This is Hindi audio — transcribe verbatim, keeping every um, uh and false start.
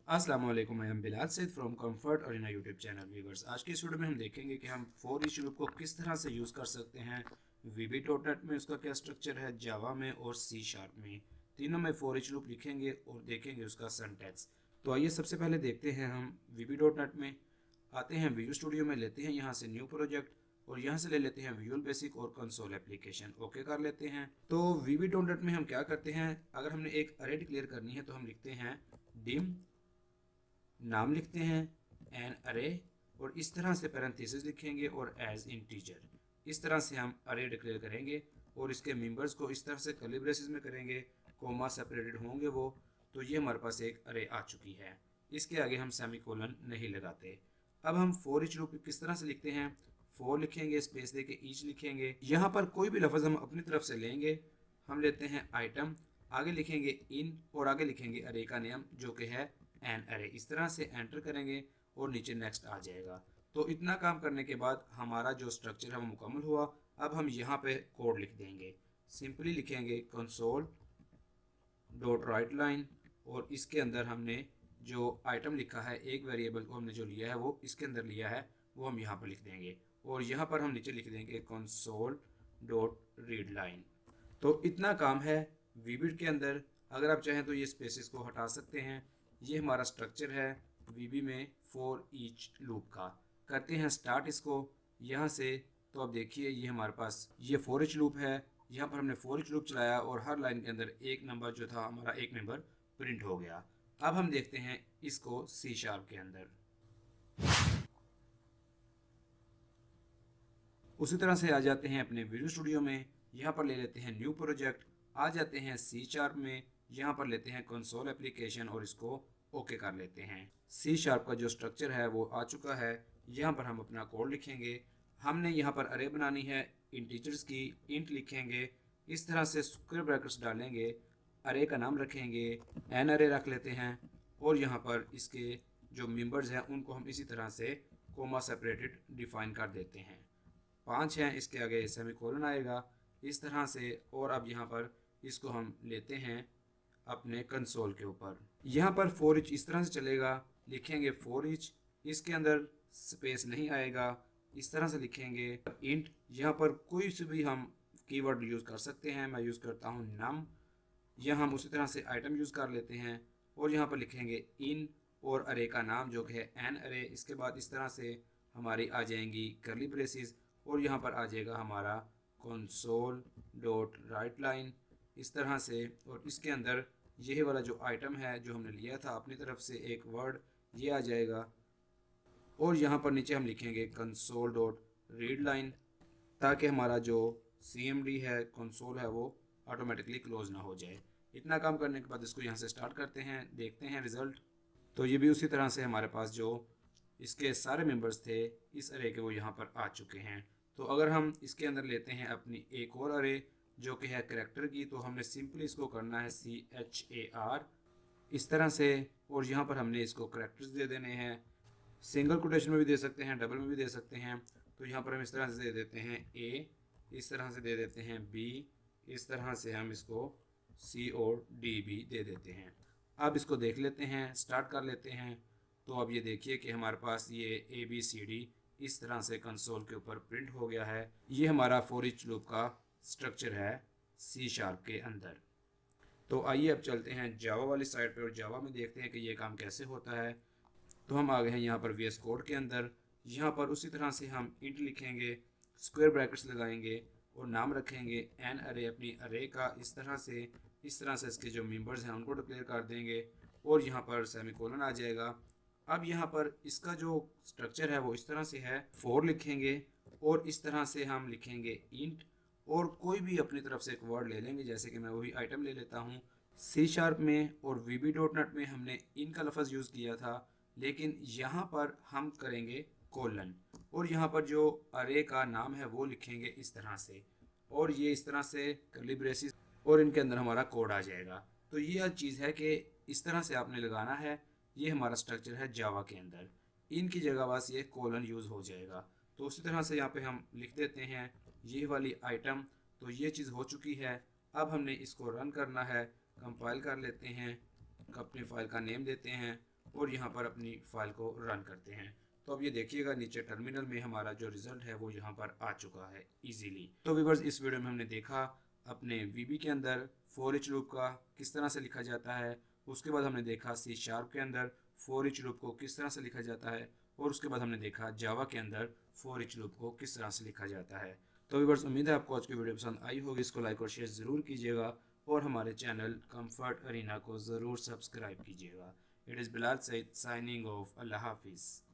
अस्सलाम वालेकुम, मैं बिलाल सैद फ्रॉम कंफर्ट और इन यूट्यूब चैनल व्यूवर्स। आज की इस वीडियो में हम देखेंगे कि हम फोर ईच लूप को किस तरह से यूज़ कर सकते हैं। वीबी डॉट नेट में उसका क्या स्ट्रक्चर है, जावा में और सी शार्प में, तीनों में फोर ईच लूप लिखेंगे और देखेंगे उसका सिंटैक्स। तो आइए सबसे पहले देखते हैं। हम वीबी डॉट नेट में आते हैं, विजुअल स्टूडियो में लेते हैं यहाँ से न्यू प्रोजेक्ट और यहाँ से ले लेते हैं विजुअल बेसिक और कंसोल एप्लीकेशन। ओके कर लेते हैं। तो वीबी डॉट नेट में हम क्या करते हैं, अगर हमने एक अरे डिक्लेयर करनी है तो हम लिखते हैं डिम, नाम लिखते हैं एन अरे और इस तरह से पैरेंथेसिस लिखेंगे और एज इंटीजर। इस तरह से हम अरे डिक्लेयर करेंगे और इसके मेंबर्स को इस तरह से कर्ली ब्रेसेस में करेंगे, कोमा सेपरेटेड होंगे वो। तो ये हमारे पास एक अरे आ चुकी है। इसके आगे हम सेमीकोलन नहीं लगाते। अब हम फोर ईच लूप किस तरह से लिखते हैं, फोर लिखेंगे, स्पेस देके ईच लिखेंगे। यहाँ पर कोई भी लफ्ज़ हम अपनी तरफ से लेंगे। हम लेते हैं आइटम, आगे लिखेंगे इन और आगे लिखेंगे अरे का नेम जो कि है एन अरे। इस तरह से एंटर करेंगे और नीचे नेक्स्ट आ जाएगा। तो इतना काम करने के बाद हमारा जो स्ट्रक्चर है वो मुकम्मल हुआ। अब हम यहाँ पे कोड लिख देंगे। सिंपली लिखेंगे कंसोल डॉट राइट लाइन और इसके अंदर हमने जो आइटम लिखा है, एक वेरिएबल को हमने जो लिया है वो इसके अंदर लिया है, वो हम यहाँ पर लिख देंगे और यहाँ पर हम नीचे लिख देंगे कंसोल डॉट रीड लाइन। तो इतना काम है वीबी के अंदर। अगर आप चाहें तो ये स्पेसेस को हटा सकते हैं। ये हमारा स्ट्रक्चर है वीबी में फोर ईच लूप का। करते हैं स्टार्ट इसको यहाँ से। तो अब देखिए ये हमारे पास ये फोर ईच लूप है। यहाँ पर हमने फोर ईच लूप चलाया और हर लाइन के अंदर एक नंबर जो था हमारा एक नंबर प्रिंट हो गया। अब हम देखते हैं इसको सी शार्प के अंदर। उसी तरह से आ जाते हैं अपने विजुअल स्टूडियो में, यहाँ पर ले लेते हैं न्यू प्रोजेक्ट, आ जाते हैं सी शार्प में, यहाँ पर लेते हैं कंसोल एप्लीकेशन और इसको ओके कर लेते हैं। सी शार्प का जो स्ट्रक्चर है वो आ चुका है। यहाँ पर हम अपना कोड लिखेंगे। हमने यहाँ पर अरे बनानी है इंटीजर्स की, इंट लिखेंगे, इस तरह से स्क्वायर ब्रैकेट्स डालेंगे, अरे का नाम रखेंगे, एन अरे रख लेते हैं और यहाँ पर इसके जो मेंबर्स हैं उनको हम इसी तरह से कोमा सेपरेटेड डिफाइन कर देते हैं। पाँच हैं, इसके आगे सेमीकोलन आएगा इस तरह से। और अब यहाँ पर इसको हम लेते हैं अपने कंसोल के ऊपर। यहाँ पर फोर ईच इस तरह से चलेगा, लिखेंगे फोर ईच, इसके अंदर स्पेस नहीं आएगा, इस तरह से लिखेंगे इंट। यहाँ पर कोई से भी हम कीवर्ड यूज़ कर सकते हैं। मैं यूज़ करता हूँ नम। यहाँ हम उसी तरह से आइटम यूज़ कर लेते हैं और यहाँ पर लिखेंगे इन और अरे का नाम जो कि है एन अरे। इसके बाद इस तरह से हमारी आ जाएंगी कर्ली ब्रेसेस और यहाँ पर आ जाएगा हमारा कंसोल डॉट राइट लाइन इस तरह से। और इसके अंदर यही वाला जो आइटम है जो हमने लिया था अपनी तरफ से एक वर्ड, ये आ जाएगा और यहाँ पर नीचे हम लिखेंगे कंसोल डॉट रीड लाइन ताकि हमारा जो सी एम डी है, कंसोल है, वो ऑटोमेटिकली क्लोज ना हो जाए। इतना काम करने के बाद इसको यहाँ से स्टार्ट करते हैं, देखते हैं रिज़ल्ट। तो ये भी उसी तरह से हमारे पास जो इसके सारे मेंबर्स थे इस अरे के वो यहाँ पर आ चुके हैं। तो अगर हम इसके अंदर लेते हैं अपनी एक और अरे जो कि है करैक्टर की, तो हमने सिंपली इसको करना है सी एच ए आर इस तरह से और यहाँ पर हमने इसको करैक्टर्स दे देने हैं। सिंगल कोटेशन में भी दे सकते हैं, डबल में भी दे सकते हैं। तो यहाँ पर हम इस तरह से दे देते हैं ए, इस तरह से दे देते हैं बी, इस तरह से हम इसको सी और डी भी दे देते हैं। अब इसको देख लेते हैं, स्टार्ट कर लेते हैं। तो अब ये देखिए कि हमारे पास ये ए बी सी डी इस तरह से कंसोल के ऊपर प्रिंट हो गया है। ये हमारा फोर ईच लूप का स्ट्रक्चर है सी शार्प के अंदर। तो आइए अब चलते हैं जावा वाली साइड पे और जावा में देखते हैं कि ये काम कैसे होता है। तो हम आ गए हैं यहाँ पर वी एस कोड के अंदर। यहाँ पर उसी तरह से हम इंट लिखेंगे, स्क्वायर ब्रैकेट्स लगाएंगे और नाम रखेंगे एन अरे, अपनी अरे का। इस तरह से इस तरह से इसके जो मेंबर्स हैं उनको डिक्लेयर कर देंगे और यहाँ पर सेमीकोलन आ जाएगा। अब यहाँ पर इसका जो स्ट्रक्चर है वो इस तरह से है, फोर लिखेंगे और इस तरह से हम लिखेंगे इंट और कोई भी अपनी तरफ से एक वर्ड ले लेंगे, जैसे कि मैं वही आइटम ले लेता हूँ। सी शार्प में और वीबी डॉट नेट में हमने इन का लफ्ज़ यूज़ किया था, लेकिन यहाँ पर हम करेंगे कोलन और यहाँ पर जो अरे का नाम है वो लिखेंगे इस तरह से और ये इस तरह से कर्ली ब्रेसेस और इनके अंदर हमारा कोड आ जाएगा। तो ये चीज़ है कि इस तरह से आपने लगाना है। ये हमारा स्ट्रक्चर है जावा के अंदर। इनकी जगह बस ये कोलन यूज़ हो जाएगा। तो उसी तरह से यहाँ पे हम लिख देते हैं ये वाली आइटम। तो ये चीज़ हो चुकी है। अब हमने इसको रन करना है, कंपाइल कर लेते हैं, अपनी फाइल का नेम देते हैं और यहाँ पर अपनी फाइल को रन करते हैं। तो अब ये देखिएगा नीचे टर्मिनल में हमारा जो रिजल्ट है वो यहाँ पर आ चुका है इजीली। तो व्यूअर्स, इस वीडियो में हमने देखा अपने वीबी के अंदर फॉर ईच लूप का किस तरह से लिखा जाता है। उसके बाद हमने देखा सी शार्प के अंदर फॉर ईच लूप को किस तरह से लिखा जाता है। और उसके बाद हमने देखा जावा के अंदर फॉर ईच लूप को किस तरह से लिखा जाता है। तो व्यूअर्स, उम्मीद है आपको आज की वीडियो पसंद आई होगी। इसको लाइक और शेयर ज़रूर कीजिएगा और हमारे चैनल कंफर्ट अरीना को ज़रूर सब्सक्राइब कीजिएगा। It is Bilal Saeed signing off. अल्लाह हाफिज़।